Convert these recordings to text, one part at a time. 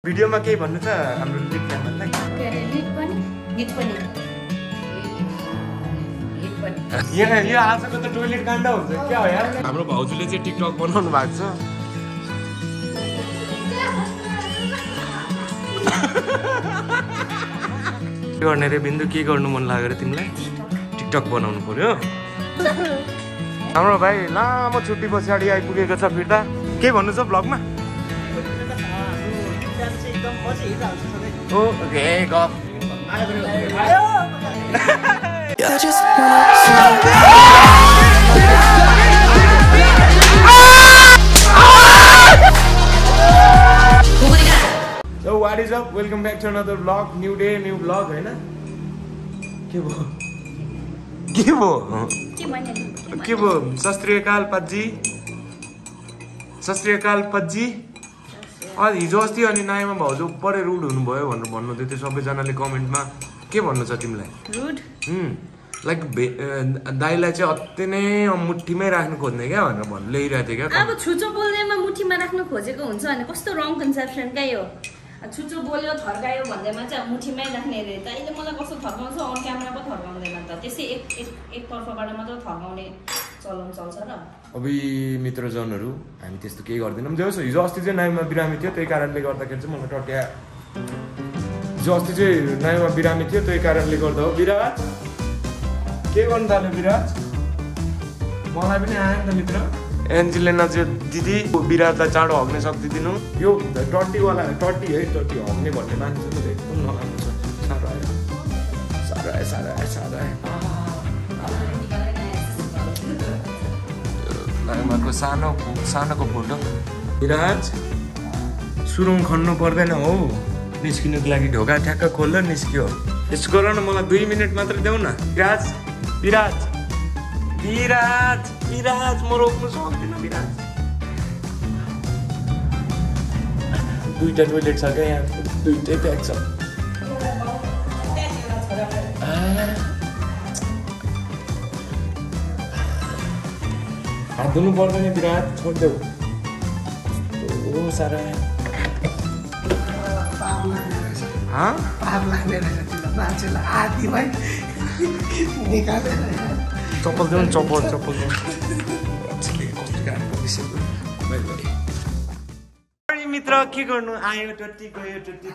भिडियोमा केही भन्नु छ हाम्रो लिड फ्यानलाई? के अरे लिड पनि यहाँ यो आजको त टोयलेट काण्ड हुन्छ क्या हो यार। हाम्रो भाउजूले चाहिँ टिकटक बनाउनु भएको छ। के गर्ने रे बिन्दु, के गर्नु मन लाग्यो रे तिमीलाई? टिकटक बनाउनु पर्यो। हाम्रो भाइ लामो छुट्टी पछाडि आइपुगेको छ फिर्ता। के भन्नु छ ब्लगमा? ओके गफ So what is up? Welcome back to another vlog. New day, new vlog, है ना? के भो? के भो? सस्त्रीकाल पज्जी. सस्त्रीकाल पज्जी. हिजो अस्ति अनि नयाँमा भाउजू परे रुड हुनुभयो भनेर भन्नुहुँदै थियो सबैजनाले कमेन्टमा। के भन्नु छ तिमीलाई? रुड? लाइक दाइलाई चाहिँ अति नै मुठीमै राख्नु खोज्ने क्या भनेर भन्नु ल्याइरहेको थियो क्या। अब छुचो बोल्नेमा मुठीमा राख्नु खोजेको हुन्छ भने कस्तो रङ कन्सेप्सन क्या यो। छुचो बोल्यो थर्कायो भन्दैमा चाहिँ मुठीमै राख्ने अरे। त अहिले मलाई कस्तो थर्काउँछ अन क्यामेरा पो थर्काउँदैन त। त्यसै एकतर्फबाट मात्र थर्काउने चलन चल्छ र। अबि मित्रजनहरू हामी त्यस्तो केही गर्दैनौँ। जस्तो हिजो अस्ति चाहिँ नाइमा बिरामी थियो त्यही कारणले गर्दाखेरि चाहिँ मलाई टट्या। हिजो अस्ति चाहिँ नाइमा बिरामी थियो त्यही कारणले गर्दा हो। विराज के गर्नु थाल्यो विराज? मलाई पनि आयो नि त मित्र। एन्जेलिना चाहिँ दिदी विराजलाई चाँडो हग्ने शक्ति दिनु। यो टट्टीवाला टट्टी है, टट्टी हग्ने भन्ने मान्छे त एकदम नराम्रो छ। साह्रो आयो साह्रो आयो साह्रो आयो साह्रो आयो। नाइमाको सानोको फोटो। विराज सुरुङ खन्नु पर्दैन हौ निस्किनुको लागि। ढोका ठ्याक्क खोल्द निस्क्यो। यसो गर न, मलाई 2 मिनट मात्र देऊ न। विराज विराज विराज विराज म रोक्नु सक्दिनँ विराज। दुईटा टोइलेट छ क्या यहाँ, दुईटै प्याक छ। हात धुनु पर्दैन विराज, छोडिदेऊ। ओ सारा चप्पल देऊ न, चप्पल चप्पल मित्र के गर्नु आयो टट्टी गयो टट्टी।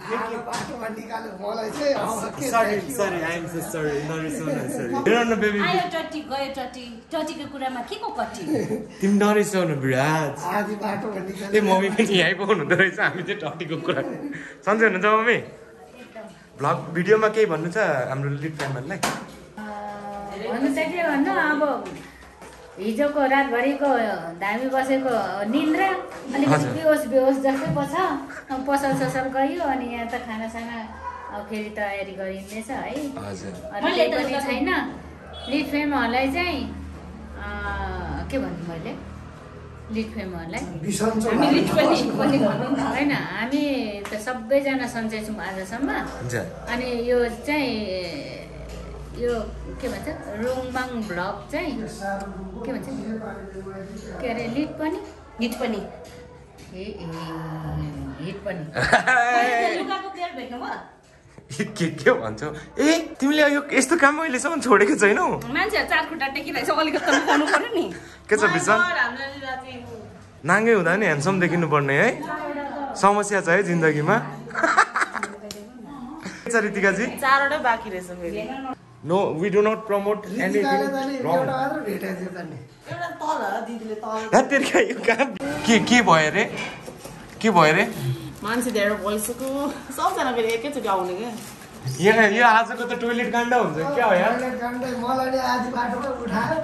Sorry I am so sorry नरिसाउनु बेबी। आयो टट्टी गयो टट्टी, टट्टीको कुरामा के को कट्टी? तिमी नरिसाउनु विराज। ए मम्मी पनि यहीँ पो हुनुहुँदो रहेछ। हामी चाहिँ टट्टीको कुरा सन्चै हुनुहुन्छ मम्मी? भ्लग भिडियोमा केही भन्नु छ हाम्रो लिड फ्यानहरूलाई? भन्नु त के भन्नु, अब हिजोको रातभरिको धामी बसेको निन्द्रा अलिकति बेहोस जस्तै पो छ। पसल ससल गयो अनि यहाँ त खानासाना फेरि तयारी गरिँदैछ है। केही पनि छैन। लिड फेमहरूलाई चाहिँ के भन्नु मैले, लिड फेमहरूलाई होइन, हामी त सबैजना सन्चै छौँ आजसम्म। अनि यो चाहिँ यो के भन्छ रुङमाङ भ्लग चाहिँ के भन्छ के अरे लिड पनि हिट पनि हिट पनि के भन्छौ? ए तिमीले यो यस्तो काम अहिलेसम्म छोडेको छैनौ? मान्छेहरू 4 खुट्टा टेकिरहेछ, अलिकति त गर्नु पर्यो नि। के छ विशाल? नाङ्गै हुँदा नि ह्यान्डसम देखिनु पर्ने है, समस्या छ है जिन्दगीमा। के छ रितिकाजी? 4वटै बाँकी रहेछ फेरि। No, we do not promote anything wrong. के भयो रे? के भयो रे? मान्छे धेरै भइसक्यो, सबजना फेरि एकैचोटि आउने क्या। यहाँ यो आजको त टोयलेट काण्ड हुन्छ क्या हो यार। मलाई आधी बाटोमा उठायो।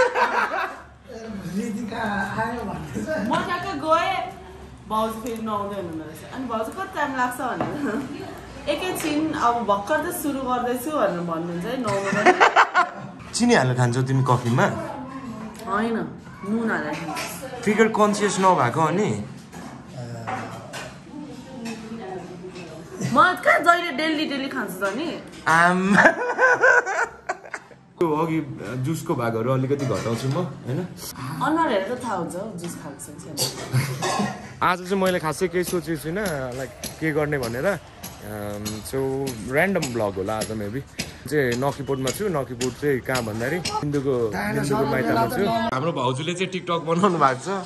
रितिका आयो भन्दैछ। म ठ्याक्कै गएँ, भाउजू फेरि नआउँदै हुनुहुँदो रहेछ। अनि भाउजू कति टाइम लाग्छ भनेर एकैछिन अब भर्खर त सुरु गर्दैछु भनेर भन्नुहुन्छ है। 9 मिनट। चिनी हालेर खान्छौ तिमी कफीमा? होइन, नुन हालेर खान्छु। फिगर कन्सियस नभएको अनि म कहाँ जहिले डेली खान्छु त नि। अघि जुसको भागहरू अलिकति घटाउँछु म हैन। अनुहार हेरेर थाहा हुन्छ जुस खाएको छ। आज चाहिँ मैले खासै केही सोचेको छुइनँ लाइक के गर्ने भनेर सो ऱ्यान्डम ब्लग होला आज मेबी चाहिँ नकिपोटमा छु नकिपोट चाहिँ कहाँ भन्दाखेरि बिन्दुको माइतमा छु हाम्रो भाउजूले चाहिँ टिकटक बनाउनु भएको छ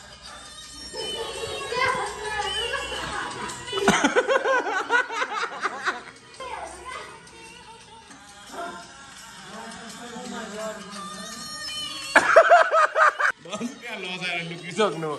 लुकिसक्नु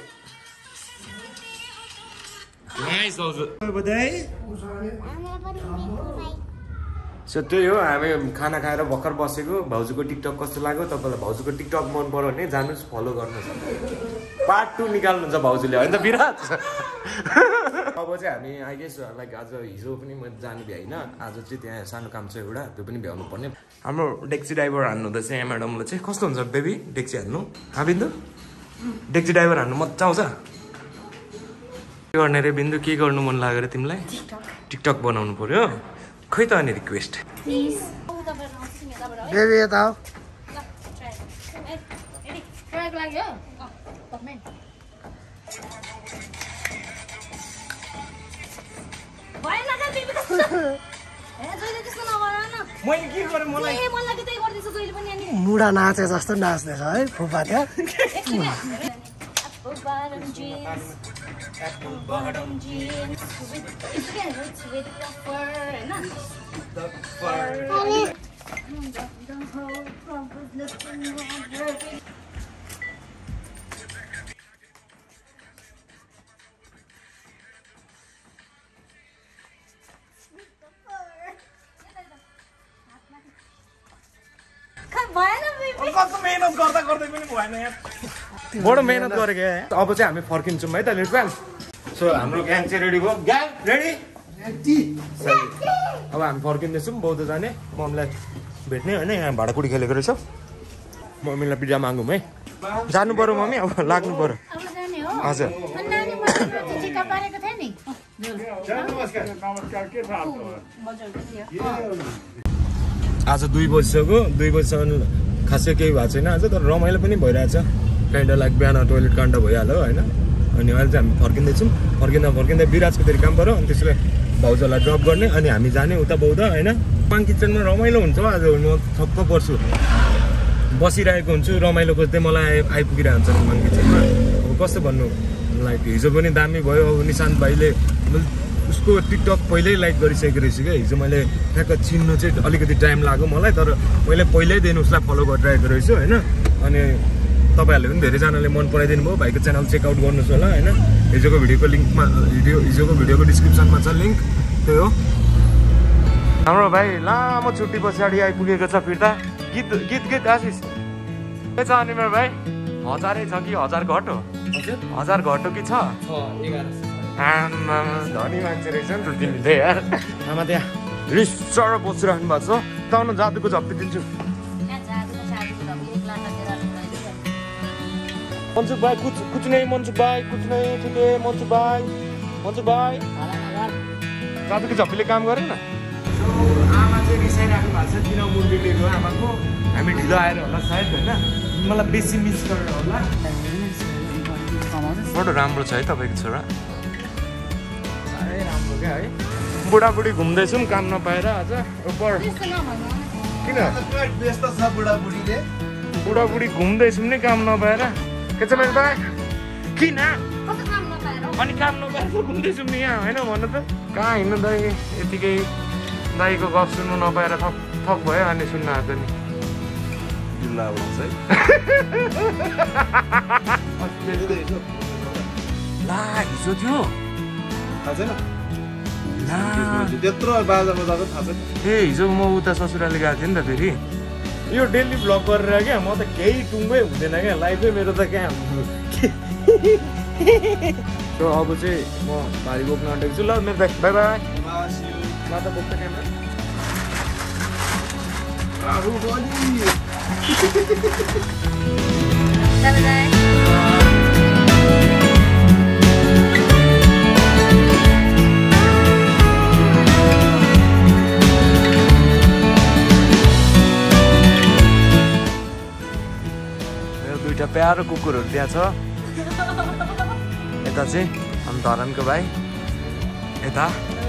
सो त्यही हो हामी खाना खाएर भर्खर बसेको भाउजूको टिकटक कस्तो लाग्यो तपाईँलाई भाउजूको टिकटक मन पऱ्यो भने जानुहोस् फलो गर्नुहोस् पार्ट 2 निकाल्नुहुन्छ भाउजूले होइन त विराट अब चाहिँ हामी आई गेस लाइक आज हिजो पनि म जानु भ्याइन आज चाहिँ त्यहाँ सानो काम छ एउटा त्यो पनि भ्याउनु पर्ने हाम्रो डेक्सी ड्राइभर हान्नु हुँदैछ यहाँ म्याडमले चाहिँ कस्तो हुन्छ बेबी डेक्सी हान्नु हाँ बिन्दु डेक्सी ड्राइभर हान्नु मजा आउँछ के गर्ने रे बिन्दु के गर्नु मन लाग्यो रे तिमीलाई टिकटक बनाउनु पर्यो खै त अनि रिक्वेस्ट बेबी यता हो मुडा नाचे जस्तो नाच्दैछ है फुपा त्यहाँ bottom jeans, apple bottom jeans, with the fur, the fur. The whole club was looking over. बडो मेहनत गरेको अब चाहिँ हामी फर्किन्छौँ है त लिटफ्याम सो हाम्रो ग्याङ चाहिँ रेडी भयो ग्याङ रेडी अब हामी फर्किँदैछौँ बौद्ध जाने मम्मीलाई भेट्ने होइन यहाँ भाँडाकुडी खेलेको रहेछ मम्मीलाई पिज्जा मागौँ है जानु पर्यो मम्मी अब लाग्नु पर्यो हजुर आज 2 बजिसक्यो 2 बजीसम्म खासै केही भएको छैन आज तर रमाइलो पनि भइरहेछ काइन्ड लाइक बिहान टोइलेट काण्ड भइहाल्यो होइन अनि अहिले चाहिँ हामी फर्किँदैछौँ फर्किँदा विराजको फेरि काम पऱ्यो अनि त्यसलाई भाउजूलाई ड्रप गर्ने अनि हामी जाने उता बौद्ध होइन पाङ किचनमा रमाइलो हुन्छ आज म थप्प पर्छु बसिरहेको हुन्छु रमाइलो खोज्दै मलाई आइपुगिरहेको हुन्छ पाङ किचनमा अब कस्तो भन्नु लाइक हिजो पनि दामी भयो अब निशान्त भाइले उसको टिकटक पहिल्यै लाइक गरिसकेको रहेछु क्या हिजो मैले ठ्याक्क चिन्नु चाहिँ अलिकति टाइम लाग्यो मलाई तर मैले पहिल्यैदेखि उसलाई फलो गरिरहेको रहेछु होइन अनि तपाईँहरूले पनि धेरैजनाले मन पराइदिनु भयो भाइको च्यानल चेकआउट गर्नुहोस् होला होइन हिजोको भिडियोको लिङ्कमा हिजोको भिडियोको डिस्क्रिप्सनमा छ लिङ्क त्यही हो हाम्रो भाइ लामो छुट्टी पछाडि आइपुगेको छ फिर्ता गीत आशिष के छ अनि मेरो भाइ 1000 छ कि 1000 घट हो 1000 घट हो कि छ 1100 धनी मान्छे रहेछ नि त तिमीले यार आमा त्यहाँ रिसर बसिरहनु भएको छ ताउनु जादुको झप्पी दिन्छु मन्सुक भाइ कुछ नहीं मन्सुक भाइ कुछ नहीं ठीक है मन्सुक भाइ जादुको झप्पीले काम गरेन आमा चाहिँ रिसाइराख्नु भएको छ किन मुर्गेको आमाको हामी ढिलो आएर होला सायद होइन मलाई बेसी मिस गरेर होला बडो राम्रो छ है तपाईँको छोरा क्या है बुढाबुढी घुम्दैछौँ काम नपाएर आज किन बुढाबुढी घुम्दैछौँ नि काम नपाएर के छ मेरो दाइ किन अनि काम नपाएर घुम्दैछौँ नि यहाँ होइन भन्नु त कहाँ हिँड्नु दाइ यतिकै दाइको गफ सुन्नु नपाएर थक भयो अनि सुन्न आएको नि जिल्ला ला हिजो थियो त्यत्रो बाजा बजाएको थाहा छैन ए हिजो म उता ससुराले गएको थिएँ नि त फेरि यो डेली भ्लग गरेर क्या म त केही टुङ्गै हुँदैन क्या लाइफै मेरो त क्या सो अब चाहिँ म भारी बोक्न आँटेको छु ल मेरो दाइ बाई बाई ल त बोक्छ क्यामेरा प्यारो कुकुरहरू त्यहाँ छ यता चाहिँ अनि धरनको भाइ यता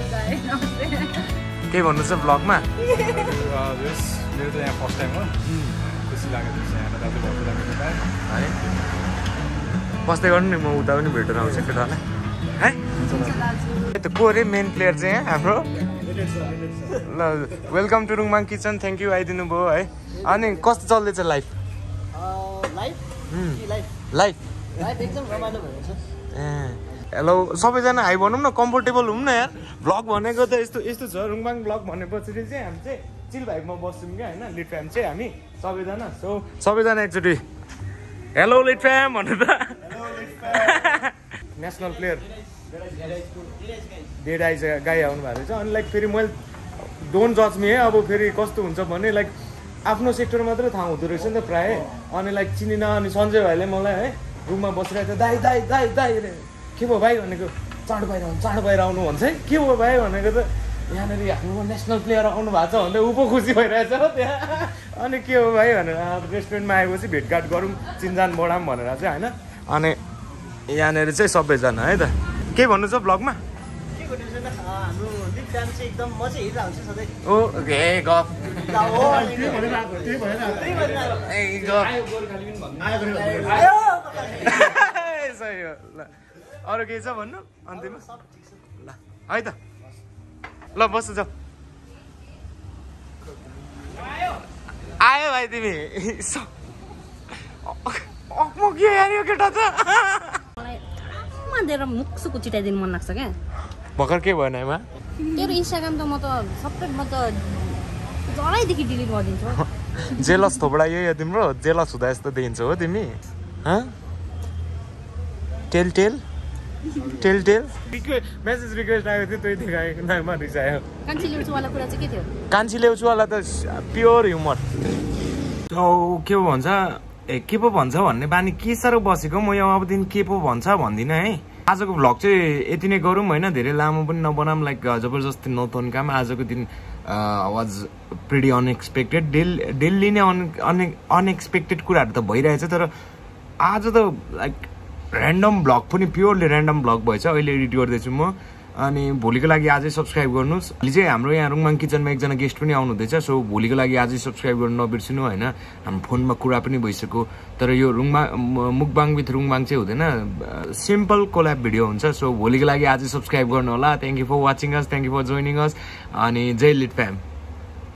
के भन्नु छ ब्लगमा मेरो त यहाँ फर्स्ट टाइम हो खुसी लागेको छ यहाँ दाजुभाउजू लागेको छ है बस्दै गर्नु नि म उता पनि भेटेर आउँछु केटालाई है त्यो को अरे मेन प्लेयर चाहिँ यहाँ हाम्रो ल वेलकम टु रुङमाङ किचन थ्याङ्क यू आइदिनु भयो है अनि कस्तो चल्दैछ लाइफ लाइफ ए हेलो सबैजना हाई भनौँ न कम्फोर्टेबल हुँ न यार भ्लग भनेको त यस्तो यस्तो छ रुङमाङ भ्लग भनेपछि चाहिँ हामी चाहिँ चिल भाइबमा बस्छौँ क्या होइन लिड फ्याम चाहिँ हामी सबैजना सो सबैजना एकचोटि हेलो लिड फ्याम भन्नु त नेसनल प्लेयर डेड आइज गाई आउनु भएको रहेछ अनि लाइक फेरि मैले डोन्ट जज मी है अब फेरि कस्तो हुन्छ भने लाइक आफ्नो सेक्टर मात्रै थाहा हुँदो रहेछ नि त प्रायः अनि लाइक चिनिन अनि सञ्जय भाइले मलाई है रुममा बसिरहेको थियो दाई के भयो भाइ भनेको चाँडो बाहिर आउनु भन्छ है के भयो भाइ भनेको त यहाँनिर हाम्रो नेसनल प्लेयर आउनु भएको छ भन्दै ऊ पो खुसी भइरहेछ हो त्यहाँ अनि के हो भाइ भनेर रेस्टुरेन्टमा आएपछि भेटघाट गरौँ चिनजान बढाऊँ भनेर चाहिँ होइन अनि यहाँनिर चाहिँ सबैजना है त के भन्नु छ ब्लगमा अरू केही छ भन्नु अन्तिममा ल है त ल बस्छ जाऊ आयो भाइ तिमी म के यार केटा त मानेर मुखसुक चिटाइदिनु मन लाग्छ क्या भर्खर के भएन एमा तेरो इन्स्टाग्राम त म त सबै म त जराइदेखि डिलिट गरिदिन्छु जेलस थोपडा यही हो तिम्रो जेलस हुँदा यस्तो देखिन्छ हो तिमी टेल मेसेज रिक्वेस्ट आएको थियो त्यही देखाएको नाममा रिसायो कान्छी ल्याउँछुवाला कुरा चाहिँ के थियो कान्छी ल्याउँछुवाला त प्योर ह्युमर के पो भन्छ के पो भन्छ भन्ने बानी के साह्रो बसेको म यो अबदेखि के पो भन्छ भन्दिनँ है आजको भ्लग चाहिँ यति नै गरौँ होइन धेरै लामो पनि नबनाऊँ लाइक जबरजस्ती नतन्काम आजको दिन वाज प्रिटी अनएक्सपेक्टेड डेली नै अनएक्सपेक्टेड कुराहरू त भइरहेछ तर आज त लाइक ऱ्यान्डम भ्लग पनि प्योरली ऱ्यान्डम भ्लग भएछ अहिले एडिट गर्दैछु म अनि भोलिको लागि आजै सब्सक्राइब गर्नुहोस् भोलि चाहिँ हाम्रो यहाँ रुङमाङ किचनमा एकजना गेस्ट पनि आउनुहुँदैछ सो भोलिको लागि आजै सब्सक्राइब गर्नु नबिर्सिनु होइन हाम्रो फोनमा कुरा पनि भइसक्यो तर यो मुकबाङ विथ रुङमाङ चाहिँ हुँदैन सिम्पल कोल्याब भिडियो हुन्छ सो भोलिको लागि आजै सब्सक्राइब गर्नु होला thank you for watching us thank you for joining us अनि जय लिड फ्याम